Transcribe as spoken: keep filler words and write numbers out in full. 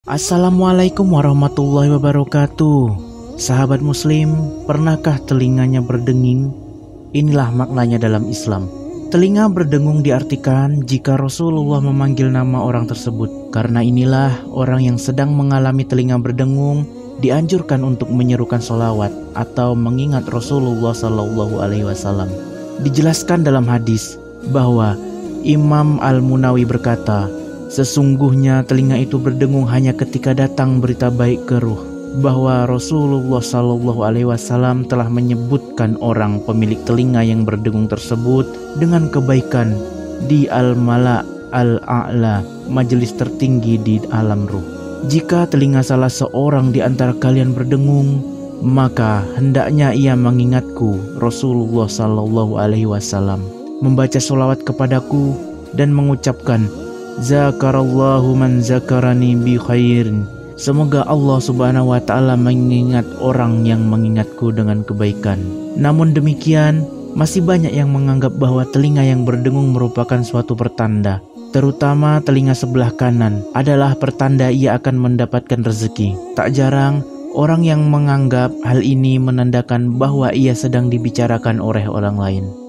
Assalamualaikum warahmatullahi wabarakatuh. Sahabat muslim, pernahkah telinganya berdenging? Inilah maknanya dalam Islam. Telinga berdengung diartikan jika Rasulullah memanggil nama orang tersebut. Karena inilah orang yang sedang mengalami telinga berdengung dianjurkan untuk menyerukan sholawat atau mengingat Rasulullah Shallallahu Alaihi Wasallam. Dijelaskan dalam hadis bahwa Imam Al-Munawi berkata, sesungguhnya telinga itu berdengung hanya ketika datang berita baik ke ruh, bahwa Rasulullah Shallallahu Alaihi Wasallam telah menyebutkan orang pemilik telinga yang berdengung tersebut dengan kebaikan di Al-Mala' Al-A'la, majelis tertinggi di alam ruh. Jika telinga salah seorang di antara kalian berdengung, maka hendaknya ia mengingatku Rasulullah Shallallahu Alaihi Wasallam, membaca sholawat kepadaku dan mengucapkan Zakarallahu man zakarani bi khairin. Semoga Allah subhanahu wa ta'ala mengingat orang yang mengingatku dengan kebaikan. Namun demikian, masih banyak yang menganggap bahwa telinga yang berdengung merupakan suatu pertanda. Terutama telinga sebelah kanan adalah pertanda ia akan mendapatkan rezeki. Tak jarang orang yang menganggap hal ini menandakan bahwa ia sedang dibicarakan oleh orang lain.